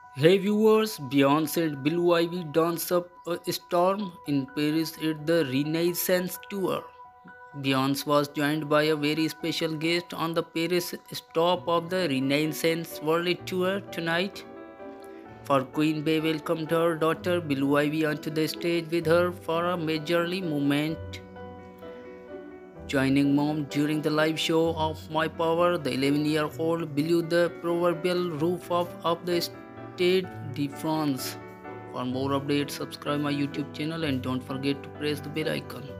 Hey viewers, Beyonce and Blue Ivy dance up a storm in Paris at the Renaissance Tour. Beyonce was joined by a very special guest on the Paris stop of the Renaissance World Tour tonight. For Queen Bey welcomed her daughter Blue Ivy onto the stage with her for a majorly moment. Joining mom during the live show of My Power, the 11-year-old blew the proverbial roof of the Stade de France. For more updates, subscribe my YouTube channel and don't forget to press the bell icon.